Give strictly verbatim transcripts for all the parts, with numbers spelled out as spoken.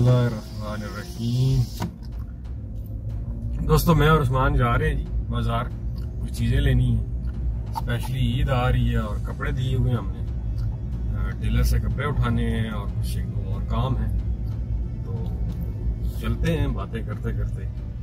बिस्मिल्लाहिर्रहमानिर्रहीम। दोस्तों, मैं और उस्मान जा रहे हैं जी बाजार, कुछ चीज़ें लेनी है। स्पेशली ईद आ रही है और कपड़े दिए हुए हमने टेलर से कपड़े उठाने हैं और कुछ एक दो और काम है, तो चलते हैं बातें करते करते।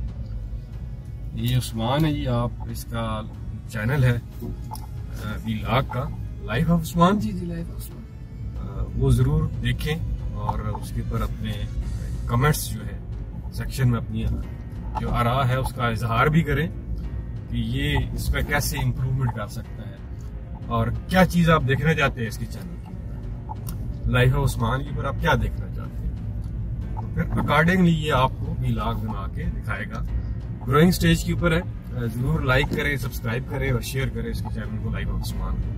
ये उस्मान है जी, आप इसका चैनल है व्लॉग का, लाइफ ऑफ उस्मान। जी जी लाइफ ऑफ उस्मान, वो जरूर देखें और उसके ऊपर अपने कमेंट्स जो है सेक्शन में अपनी जो आरा है उसका इजहार भी करें कि ये इस पर कैसे इम्प्रूवमेंट कर सकता है और क्या चीज आप देखना चाहते हैं इसके चैनल के ऊपर, लाइफ ऑफ उस्मान के ऊपर आप क्या देखना चाहते हैं, तो फिर अकॉर्डिंगली ये आपको व्लॉग बना के दिखाएगा। ग्रोइंग स्टेज के ऊपर है, जरूर लाइक करें, सब्सक्राइब करें और शेयर करें इसके चैनल को, लाइफ ऑफ उस्मान को।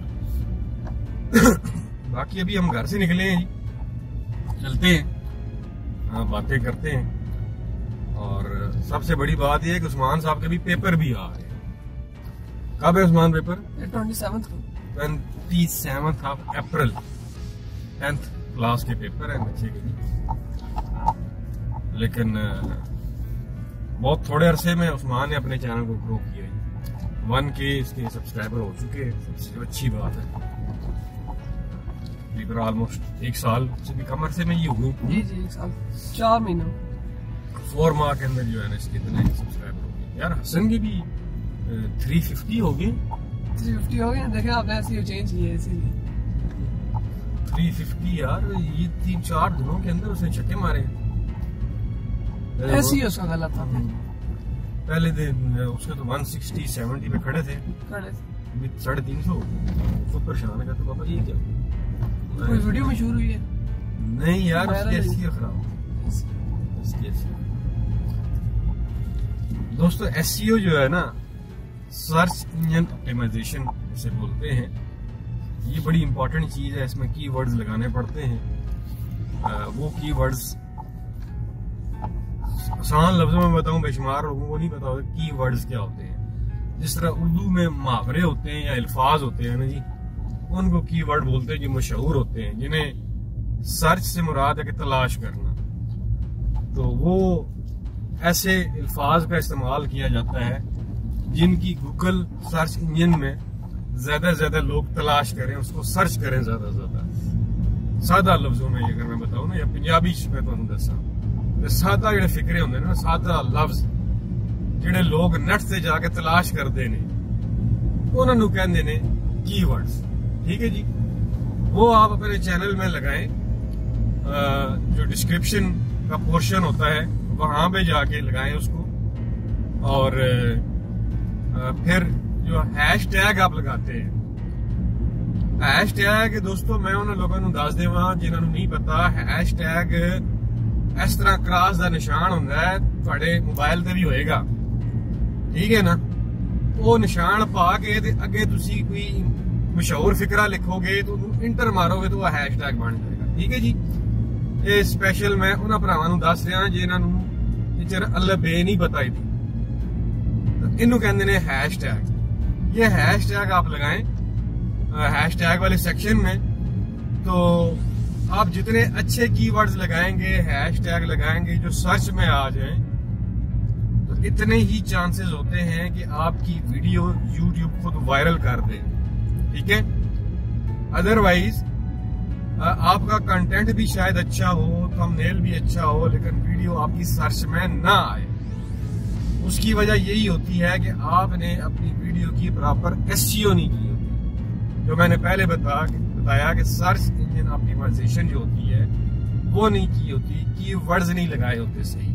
बाकी अभी हम घर से निकले हैं, चलते हैं, हाँ, बातें करते हैं। और सबसे बड़ी बात यह है कि उस्मान साहब के भी पेपर भी आ रहे हैं। कब है उस्मान पेपर? ट्वेंटी सेवंथ को, twenty seventh of April tenth class के पेपर है बच्चे के लिए। लेकिन बहुत थोड़े अरसे में उस्मान ने अपने चैनल को ग्रो किया है, वन के इसके सब्सक्राइबर हो चुके हैं, सबसे अच्छी बात है। ऑलमोस्ट एक साल से भी कम अरसे में ये हुई। जी जी एक साल चार महीनों फोर माह के अंदर जो है ना इसके इतने सब्सक्राइबर हो गए। यार हसन के भी थ्री फिफ्टी हो गए, थ्री फिफ्टी हो गए। देखे आपने ऐसे चेंज किए इसीलिए थ्री फिफ्टी। यार ये तीन चार दिनों के अंदर उसने छक्के मारे। ऐसे ही उसका गलत था। पहले दिन उसके तो वन सिक्सटी सेवेंटी पे खड़े थे, खड़े थे साढ़े तीन सौ। खुद परेशान है, तो पापा ये क्या कोई वीडियो में शुरू हुई है? नहीं यार, उसकी एसईओ खराब, उसकी एसईओ। दोस्तों एसईओ जो है ना, सर्च इंजन ऑप्टिमाइजेशन इसे बोलते हैं, ये बड़ी इंपॉर्टेंट चीज है। इसमें कीवर्ड्स लगाने पड़ते हैं। आ, वो कीवर्ड्स आसान लफ्जों में बताऊं, बेशुमार लोगों को नहीं पता होता कीवर्ड्स क्या होते हैं। जिस तरह उर्दू में मुहावरे होते हैं या अल्फाज होते हैं ना जी, उनको कीवर्ड बोलते हैं जो मशहूर होते हैं, जिन्हें सर्च से मुराद है कि तलाश करना। तो वो ऐसे अल्फाज का इस्तेमाल किया जाता है जिनकी गूगल सर्च इंजन में ज्यादा से ज्यादा लोग तलाश करें, उसको सर्च करें ज्यादा से ज्यादा। सादा लफ्जों में अगर मैं बताऊं ना, या पंजाबी में तुहानू दसा, सादा जेडे फिक्रे होंगे ना, सादा लफ्ज जेडे लोग नेट से जाके तलाश करते ने, उन्होंने कहते ने कीवर्ड्स। ठीक है जी, वो आप अपने चैनल में लगाएं। जो डिस्क्रिप्शन का पोर्शन होता है वहां पे जाके लगाएं उसको, और फिर जो हैश टैग आप लगाते हैं, हैश टैग दोस्तों मैं उन्होंने लोगों को दस देवा जिन्होंने नहीं पता, हैश टैग इस तरह क्रॉस का निशान होता है, थोड़े मोबाइल से भी होएगा, ठीक है ना। वो निशान पा के अगे तुसी कोई मशहूर फिकरा लिखोगे तो इंटर मारोगे तो वह हैश टैग बन जाएगा। ठीक है जी, ये स्पेशल मैं उन्होंने भरावां दस रहा जिन्होंने चर अल्लाह बे नहीं पता ही थी, इनू कहते हैं हैश टैग। ये हैश टैग आप लगाएं हैश टैग वाले सेक्शन में, तो आप जितने अच्छे कीवर्ड्स लगाएंगे, हैश टैग लगाएंगे जो सर्च में आ जाएं, तो इतने ही चांसेस होते हैं कि आपकी वीडियो यूट्यूब खुद वायरल कर दे। ठीक है, अदरवाइज आपका कंटेंट भी शायद अच्छा हो, थंबनेल भी अच्छा हो, लेकिन वीडियो आपकी सर्च में ना आए। उसकी वजह यही होती है कि आपने अपनी वीडियो की प्रॉपर एसईओ नहीं की होती। जो मैंने पहले बता बताया कि सर्च इंजन ऑप्टिमाइजेशन जो होती है वो नहीं की होती, कीवर्ड्स नहीं लगाए होते सही।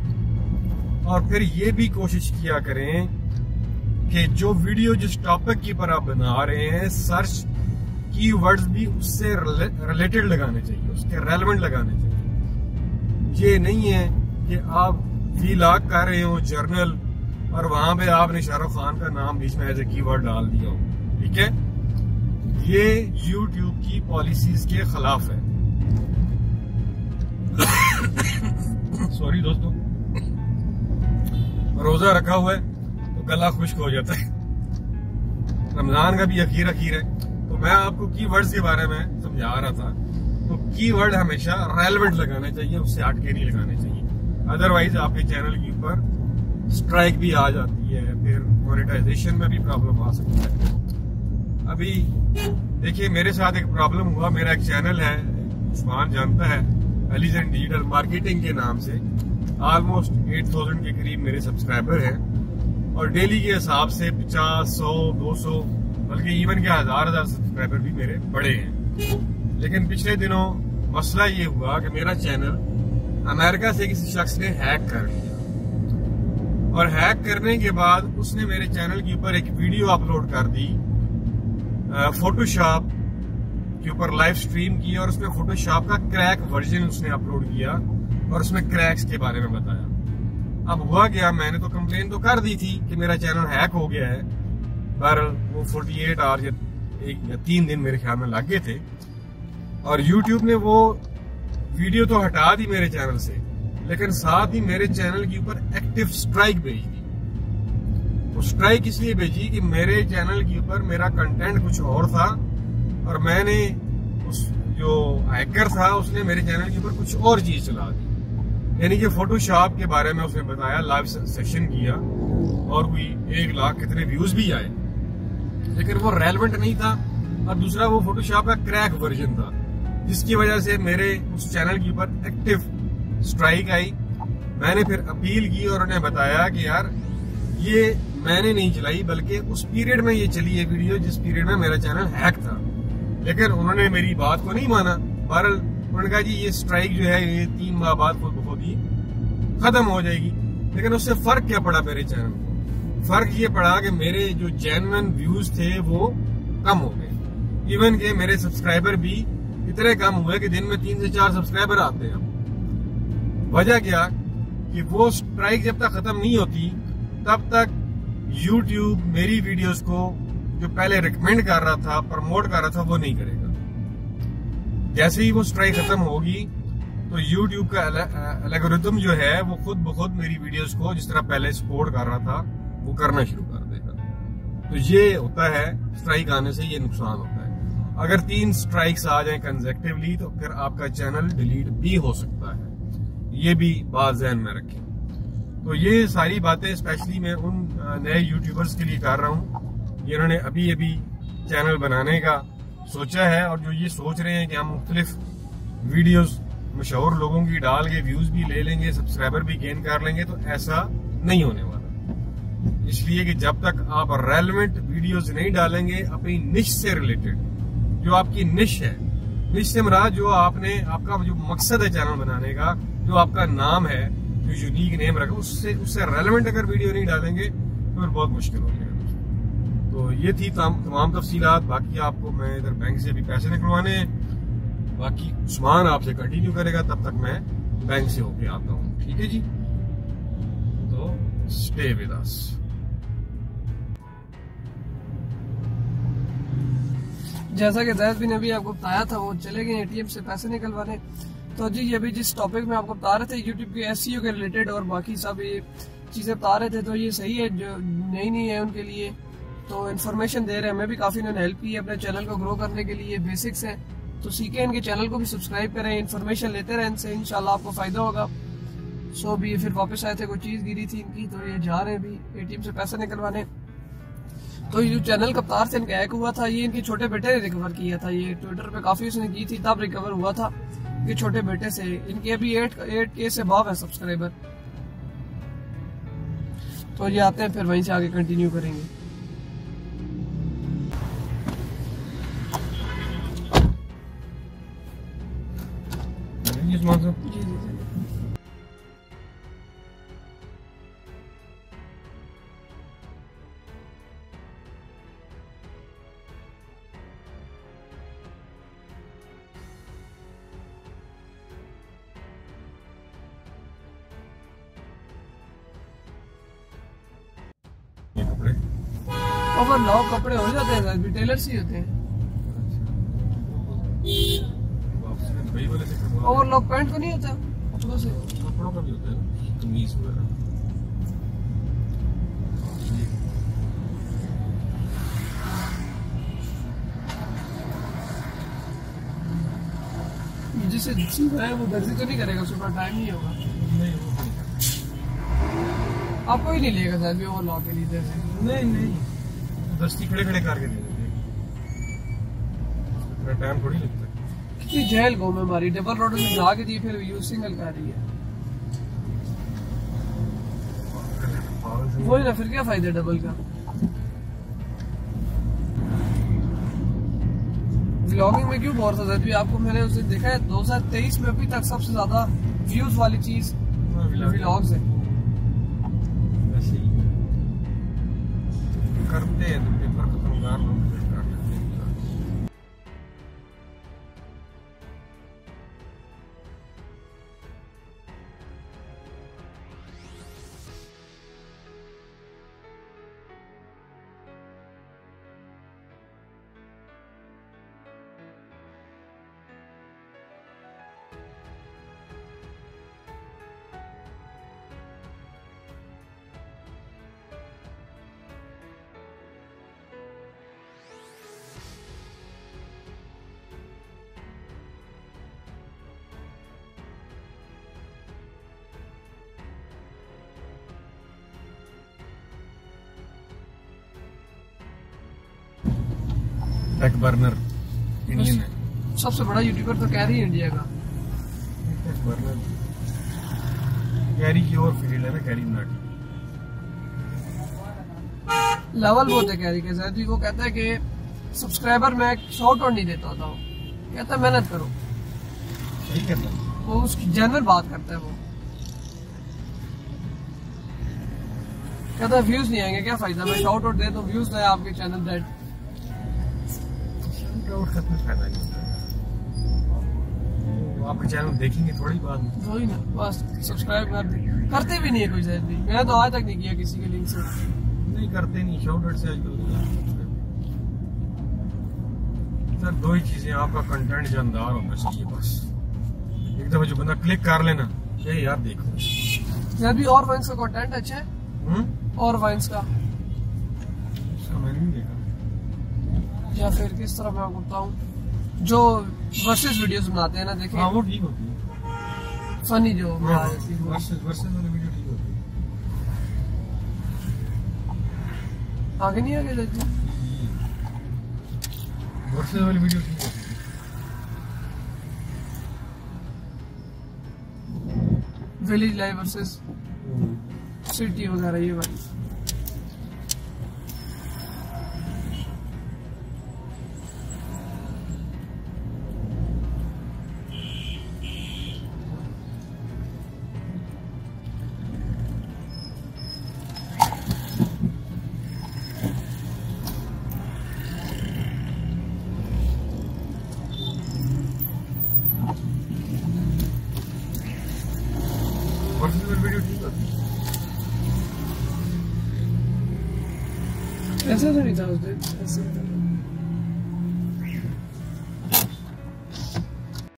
और फिर ये भी कोशिश किया करें कि जो वीडियो जिस टॉपिक के ऊपर आप बना रहे हैं, सर्च कीवर्ड्स भी उससे रिलेटेड लगाने चाहिए, उसके रेलेवेंट लगाने चाहिए। ये नहीं है कि आप व्लॉग कर रहे हो जर्नल और वहां पे आपने शाहरुख खान का नाम बीच में एज ए कीवर्ड डाल दिया हो। ठीक है, ये यूट्यूब की पॉलिसीज के खिलाफ है। सॉरी दोस्तों, रोजा रखा हुआ है तो गला खुश्क हो जाता है। रमजान का भी अखीर अखीर है, तो मैं आपको कीवर्ड्स के बारे में समझा रहा था तो कीवर्ड हमेशा रेलेवेंट लगाना चाहिए, उससे हट के नहीं लगाने चाहिए, अदरवाइज आपके चैनल के ऊपर स्ट्राइक भी आ जाती है, फिर मोनेटाइजेशन में भी प्रॉब्लम आ सकती है। अभी देखिए मेरे साथ एक प्रॉब्लम हुआ, मेरा एक चैनल है, उस्मान जानता है, एलिजेंट डिजिटल मार्केटिंग के नाम से, ऑलमोस्ट आठ हज़ार के करीब मेरे सब्सक्राइबर हैं और डेली के हिसाब से पचास, सौ, दो सौ बल्कि इवन के हजार हजार सब्सक्राइबर भी मेरे बड़े हैं। लेकिन पिछले दिनों मसला ये हुआ कि मेरा चैनल अमेरिका से किसी शख्स ने हैक कर लिया और हैक करने के बाद उसने मेरे चैनल के ऊपर एक वीडियो अपलोड कर दी, फोटोशॉप के ऊपर लाइव स्ट्रीम की और उसमें फोटोशॉप का क्रैक वर्जन उसने अपलोड किया और उसमें क्रैक्स के बारे में बताया। अब हुआ क्या, मैंने तो कंप्लेन तो कर दी थी कि मेरा चैनल हैक हो गया है, पर वो अड़तालीस आवर्स या एक या तीन दिन मेरे ख्याल में लग गए थे और यूट्यूब ने वो वीडियो तो हटा दी मेरे चैनल से, लेकिन साथ ही मेरे चैनल के ऊपर एक्टिव स्ट्राइक भेज दी। वो स्ट्राइक इसलिए भेजी कि मेरे चैनल के ऊपर मेरा कंटेंट कुछ और था और मैंने उस जो हैकर था उसने मेरे चैनल के ऊपर कुछ और चीज चला दी, यानी कि फोटोशॉप के बारे में उसने बताया, लाइव सेशन किया और कोई एक लाख कितने व्यूज भी आए, लेकिन वो रेलेवेंट नहीं था। और दूसरा वो फोटोशॉप का क्रैक वर्जन था, जिसकी वजह से मेरे उस चैनल के ऊपर एक्टिव स्ट्राइक आई। मैंने फिर अपील की और उन्हें बताया कि यार ये मैंने नहीं चलाई, बल्कि उस पीरियड में ये चली है वीडियो जिस पीरियड में मेरा चैनल हैक था, लेकिन उन्होंने मेरी बात को नहीं माना। बहरहाल उन्होंने कहा जी ये स्ट्राइक जो है ये तीन माह बाद खुद खुद ही खत्म हो जाएगी, लेकिन उससे फर्क क्या पड़ा मेरे चैनल को? फर्क ये पड़ा कि मेरे जो जेन्युइन व्यूज थे वो कम हो गए, इवन के मेरे सब्सक्राइबर भी इतने कम हुए कि दिन में तीन से चार सब्सक्राइबर आते हैं। वजह क्या कि वो स्ट्राइक जब तक खत्म नहीं होती तब तक यूट्यूब मेरी वीडियोस को जो पहले रिकमेंड कर रहा था, प्रमोट कर रहा था, वो नहीं करेगा। जैसे ही वो स्ट्राइक खत्म होगी तो यूट्यूब का एल्गोरिथम जो है वो खुद ब खुद मेरी वीडियोस को जिस तरह पहले सपोर्ट कर रहा था वो करना शुरू कर देगा। तो ये होता है, स्ट्राइक आने से ये नुकसान होता है। अगर तीन स्ट्राइक्स आ जाएं कंसेक्टिवली तो फिर आपका चैनल डिलीट भी हो सकता है, ये भी बात ज़हन में रखें। तो ये सारी बातें स्पेशली मैं उन नए यूट्यूबर्स के लिए कर रहा हूँ जिन्होंने अभी अभी चैनल बनाने का सोचा है और जो ये सोच रहे हैं कि हम मुख्तलिफ वीडियोस मशहूर लोगों की डाल के व्यूज भी ले लेंगे, सब्सक्राइबर भी गेन कर लेंगे, तो ऐसा नहीं होने वाला। इसलिए कि जब तक आप रेलेवेंट वीडियोस नहीं डालेंगे अपनी निश से रिलेटेड, जो आपकी निश है, निश से मुराद जो आपने आपका जो मकसद है चैनल बनाने का, जो आपका नाम है, जो यूनिक नेम रखा, उससे उससे रेलेवेंट अगर वीडियो नहीं डालेंगे तो फिर बहुत मुश्किल हो जाएगा। तो ये थी तमाम तफसीलात। बाकी आपको मैं इधर बैंक से अभी पैसे निकलवाने हैं, बाकी उस्मान आपसे कंटिन्यू करेगा, तब तक मैं बैंक से होके आता हूँ। ठीक है जी, तो स्टे विद अस। जैसा कि जैद भी ने भी आपको बताया था, वो चले गए एटीएम से पैसे निकलवाने। तो जी ये भी जिस टॉपिक में आपको बता रहे थे यूट्यूब के एसईओ के रिलेटेड और बाकी सब ये चीजें बता रहे थे, तो ये सही है, जो नई नहीं है उनके लिए तो इन्फॉर्मेशन दे रहे हैं। हमें भी काफी इन्होंने हेल्प की है अपने चैनल को ग्रो करने के लिए, बेसिक्स है, तो सीखे इनके चैनल को भी सब्सक्राइब करें, इन्फॉर्मेशन लेते रहें इनसे, इंशाल्लाह आपको फायदा होगा। सो भी फिर वापस आए थे, कोई चीज गिरी थी इनकी, तो ये जा रहे हैं भी एटीएम से पैसे निकलवाने। तो ये जो चैनल कप्तार से इनका हैक हुआ था, ये इनके छोटे बेटे ने रिकवर किया था, ये ट्विटर पे काफी उसने की थी तब रिकवर हुआ था, ये छोटे बेटे से। इनके अभी एट एट के से अबव है सब्सक्राइबर। तो ये आते हैं, फिर वहीं से आगे कंटिन्यू करेंगे। जी जी जी जी ओवरलॉक कपड़े हो जाते हैं, रिटेलर्स ही होते हैं। ओवरलॉक पैंट तो नहीं होता कपड़ों से, कपड़ों का भी होता है, कमीज वगैरह। जिसे सीख रहा है वो दर्जी तो नहीं करेगा, सुबह टाइम नहीं होगा। नहीं वो नहीं करता। आपको ही नहीं लेगा शायद भी वो लॉ के लिए दर्जी। नहीं नहीं दस्ती खड़े खड़े करके दे देते, इतना टाइम थोड़ी लगता है। कितनी जेल गो में हमारी डबल रोड में ला के दी, फिर यूज सिंगल कर रही है। वही ना, फिर क्या फायदा डबल का। व्लॉगिंग में क्यों बोर था भी आपको, मैंने उसे देखा है दो हजार तेईस में अभी तक सबसे ज्यादा व्यूज वाली चीज व्लॉग्स है। ऐसे ही करते हैं तो पेपर खत्म कर लो। टेक बर्नर इंडियन है, सबसे बड़ा यूट्यूबर तो कैरी इंडिया का। टेक बर्नर कैरी की और फील्ड है ना, कैरी मनाटी लेवल बहुत है कैरी के साथ भी। वो कहता है कि सब्सक्राइबर में शॉर्ट आउट नहीं देता होता, वो कहता है मेहनत करो। सही कहता है वो उसकी जनरल बात करता है। वो कहता है व्यूज नहीं आएंगे, क्या फायदा, मैं शॉर्ट आउट दे तो व्यूज लाए आपके चैनल डेड। आउट का कोई फायदा नहीं होता, आपके चैनल देखेंगे थोड़ी बात में। वही ना, बस सब्सक्राइब कर दे, करते भी नहीं है कोई शायद भी। मैंने तो आज तक नहीं किया किसी के लिंक से। नहीं करते नहीं, शॉर्ट आउट से आजकल सर दो ही चीजें, आपका कंटेंट जानदार होना चाहिए बस। एक दफा जो बंदा क्लिक कर लेना, ये यार देखो शायद भी और वाइन्स का कंटेंट अच्छा है। हम्म और वाइन्स का उसका मैंने नहीं देखा, या फिर किस तरह मैं आपको बताऊं, जो वर्सेस वीडियोस बनाते हैं ना, देखें। हाँ वो ठीक होती है, फनी जो वर्सेस वर्सेस वाली वीडियो ठीक होती है। आगे नहीं आगे जाती, वर्सेस वाली वीडियो ठीक होती है। विलेज लाइव वर्सेस सिटी वगैरह ये वाली। वीडियो ठीक होती है। ऐसा तो नहीं था उस दिन, ऐसे